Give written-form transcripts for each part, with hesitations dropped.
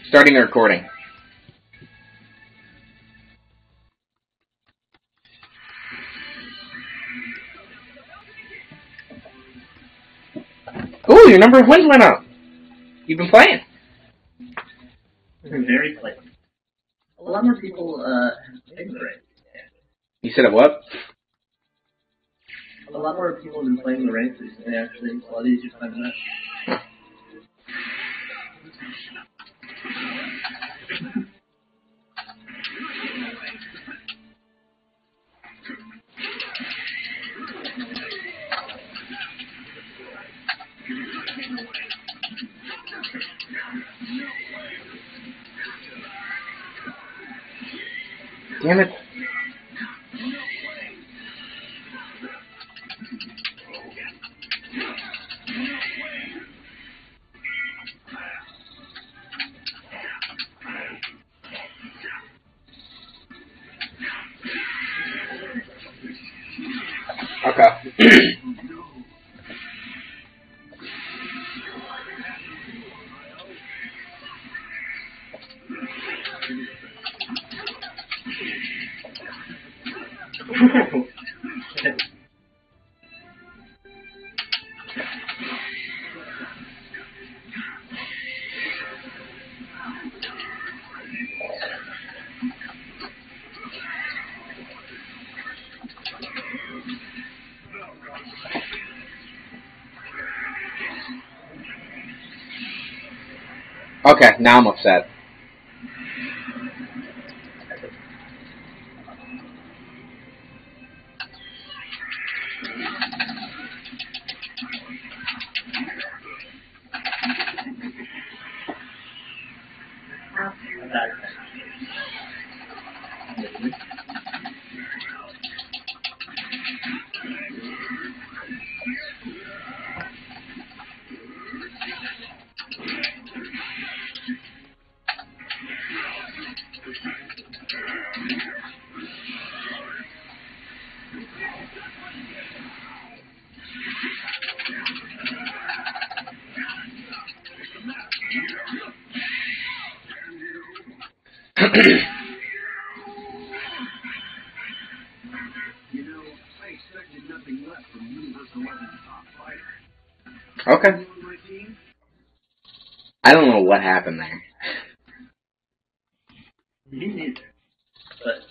Starting the recording. Ooh, your number of wins went up. You've been playing. I've been very playing. A lot more people taking the ranks. You said it what? A lot more people have been playing the ranks recently, actually. It's a lot easier to find that. Damn it. Okay. Okay, now I'm upset. Okay. I don't know what happened there. Me neither. But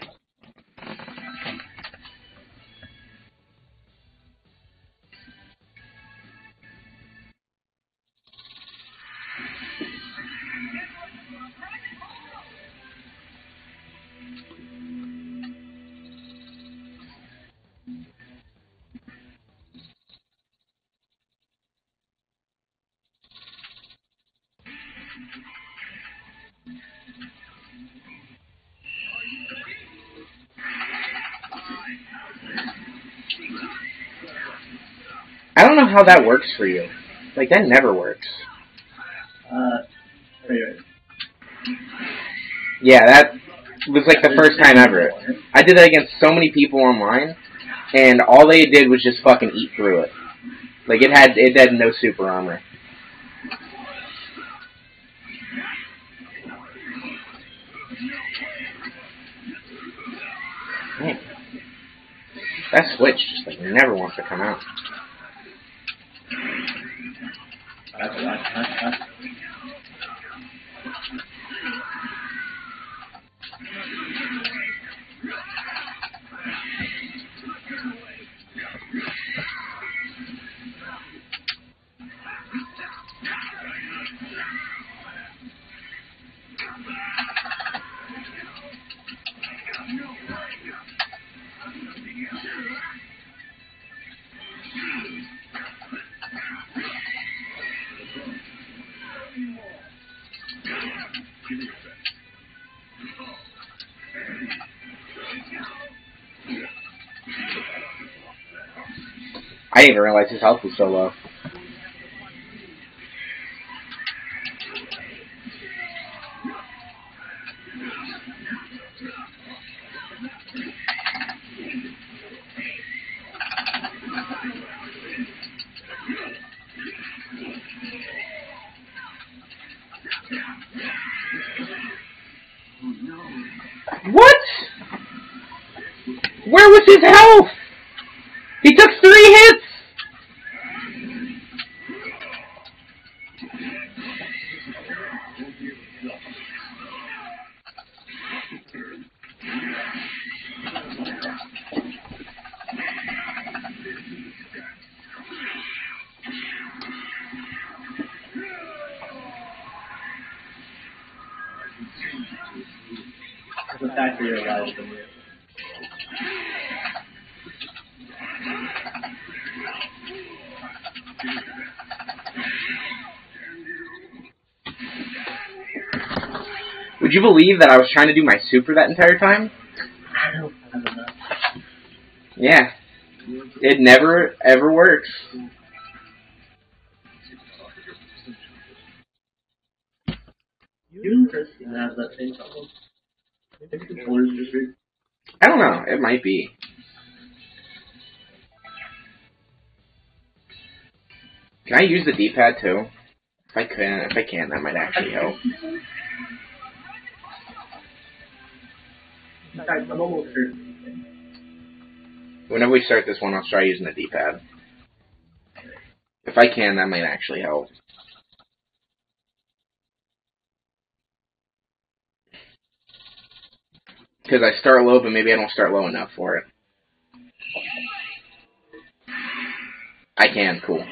I don't know how that works for you. Like, that never works. anyway. Yeah, that was like the first time ever. I did that against so many people online, and all they did was just fucking eat through it. Like, it had no super armor. Man. That switch just like never wants to come out. I didn't even realize his health was so low. What? Where was his health? He took 3 hits! The fact that you're alive is weird. Would you believe that I was trying to do my super that entire time? I don't know. Yeah. It never, ever works. You and Chris have that same problem. Maybe the controller's just weird. I don't know. It might be. Can I use the D-pad too? If I can, that might actually help. In fact, I'm almost sure. Whenever we start this one, I'll try using the D-pad. If I can, that might actually help. Because I start low, but maybe I don't start low enough for it. I can, cool.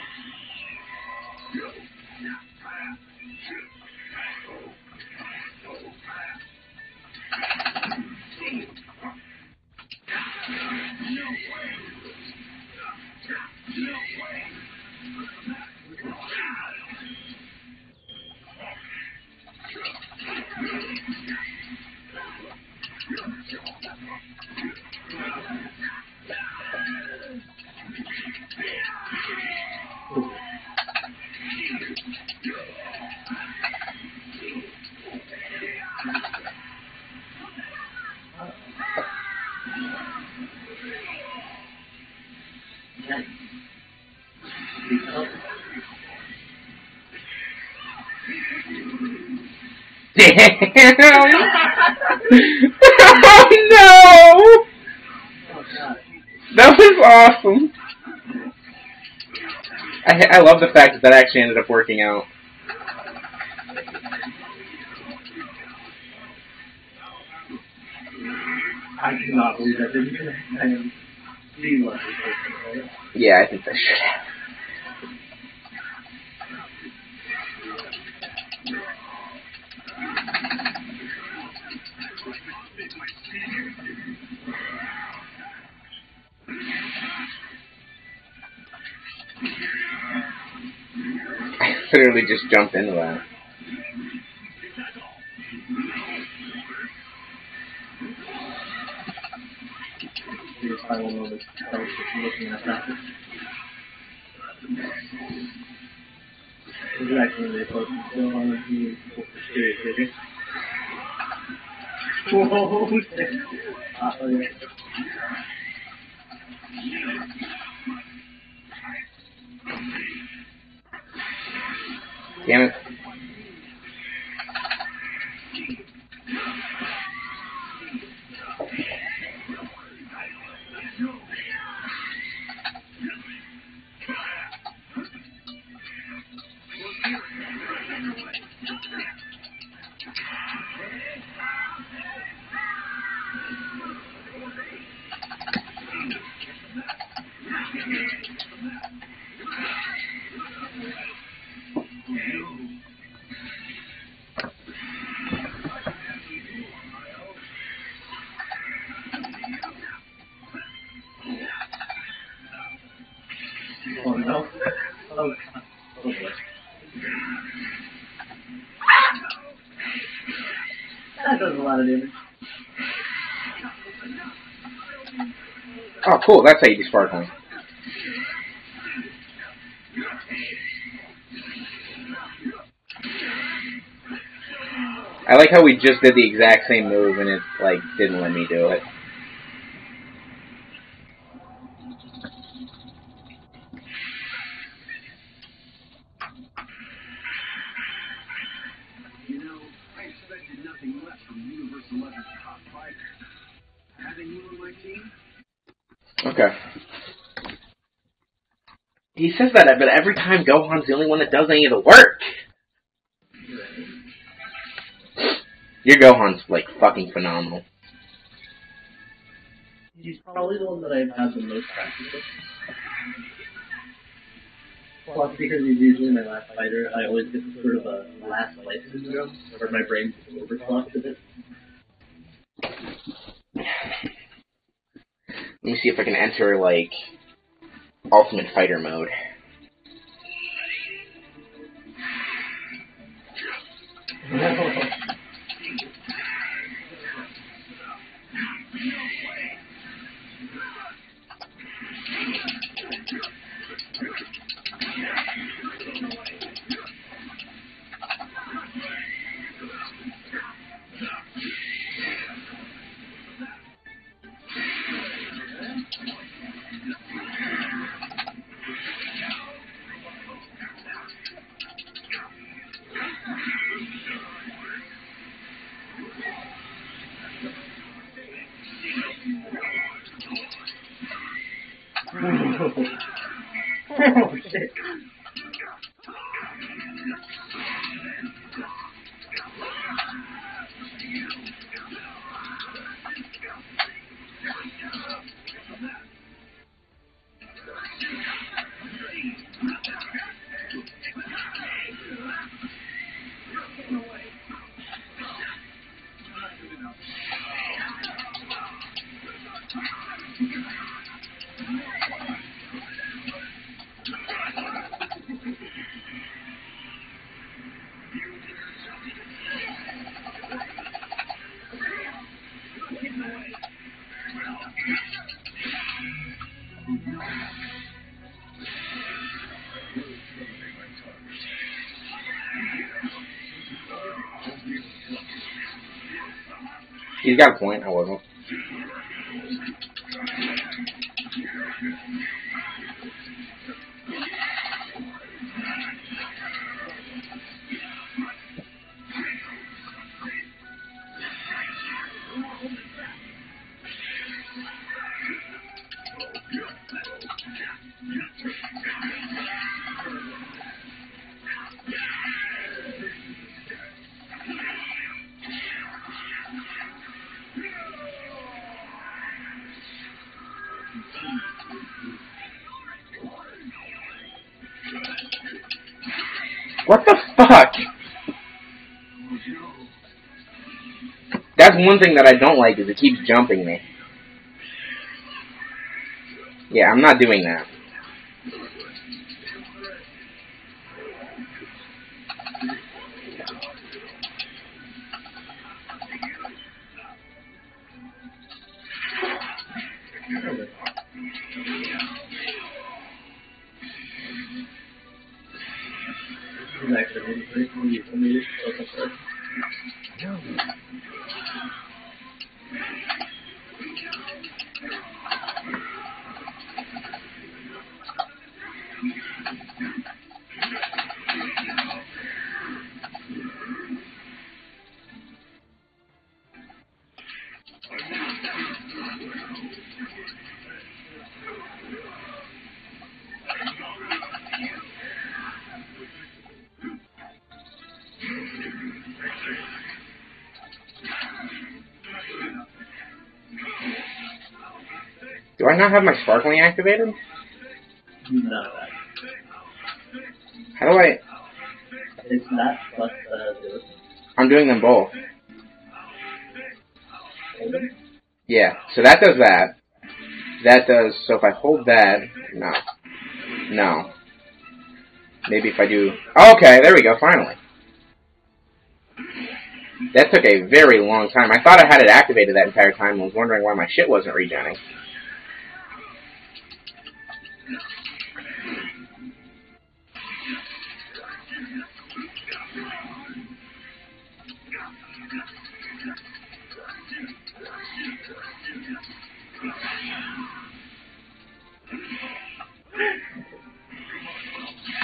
Damn! Oh no! That was awesome. I love the fact that actually ended up working out. I cannot believe that didn't even see what Yeah, I think that should have. I literally just jumped into that. I don't know this. I was just looking at that. This is actually really close. Still on the team for serious hitting. Whoa! Okay. Damn it. Oh no. Oh god. Oh boy. That does a lot of damage. Oh, cool. That's how you do sparkling. I like how we just did the exact same move and it, like, didn't let me do it. Okay. He says that, but every time Gohan's the only one that does any of the work. Your Gohan's, like, fucking phenomenal. He's probably the one that I've had the most practice with. Plus, because he's usually my last fighter, I always get sort of a last life syndrome, where my brain gets overclocked a bit. Let me see if I can enter, like, Ultimate Fighter mode. Oh, shit. He's got a point, I wasn't. What the fuck? That's one thing that I don't like, is it keeps jumping me. Yeah, I'm not doing that. Do I not have my sparkling activated? No. How do I... It's that plus I'm doing them both. Yeah, so that does that. That does... So if I hold that... No. No. Maybe if I do... Oh, okay, there we go, finally. That took a very long time. I thought I had it activated that entire time and was wondering why my shit wasn't regenning.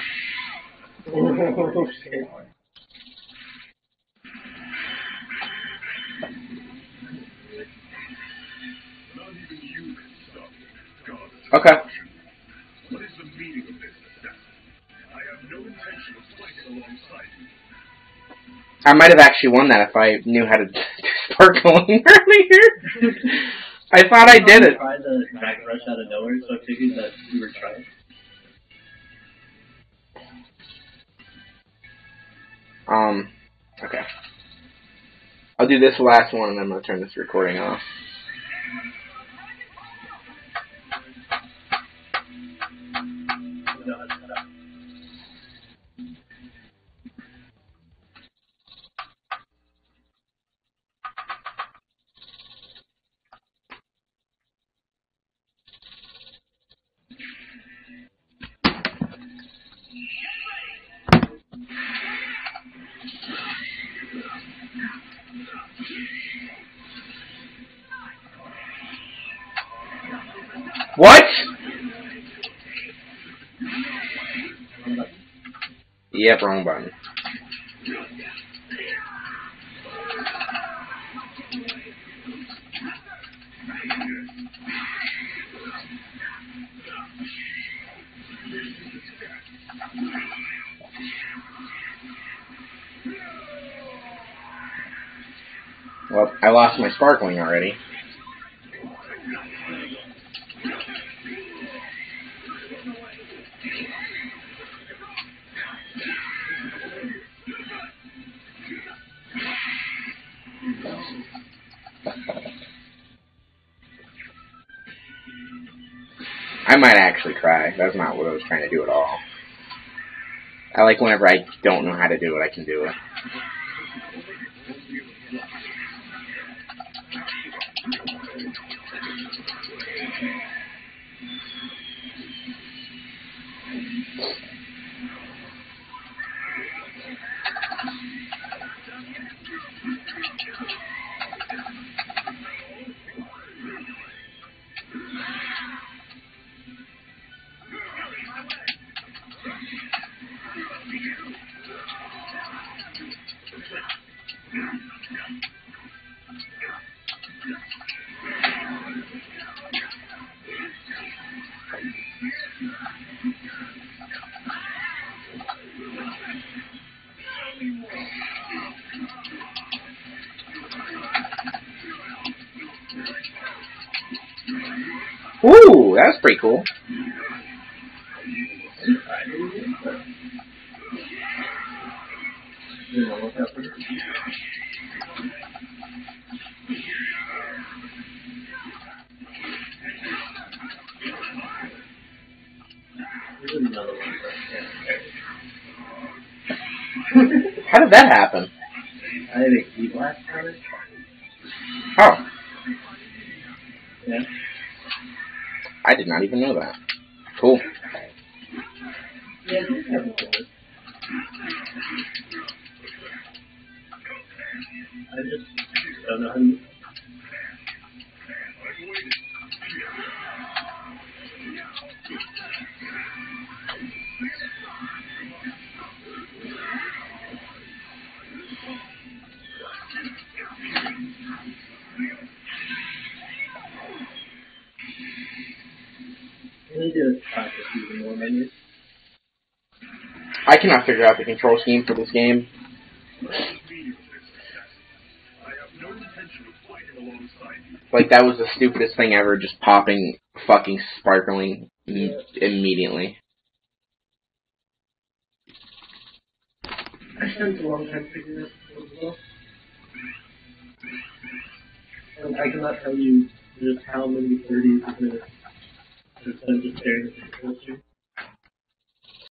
Oh, shit. I might have actually won that if I knew how to do sparkling earlier. I thought I did it. I tried the Dragon Rush out of nowhere, so I figured that you were trying. Okay. I'll do this last one and then I'm going to turn this recording off. What? Yep, wrong button. Well, I lost my sparkling already. I might actually cry. That's not what I was trying to do at all. I like whenever I don't know how to do it, I can do it. Ooh, that's pretty cool. How did that happen? I had a key blast on it. Oh. Yeah. I did not even know that. Cool. Yeah, I think that was good. I just don't know how to... I need to practice using more menus. I cannot figure out the control scheme for this game. Like, that was the stupidest thing ever, just popping fucking sparkling immediately. I spent a long time figuring out the code. And I cannot tell you just how many 30s to spend just staring at the control screen.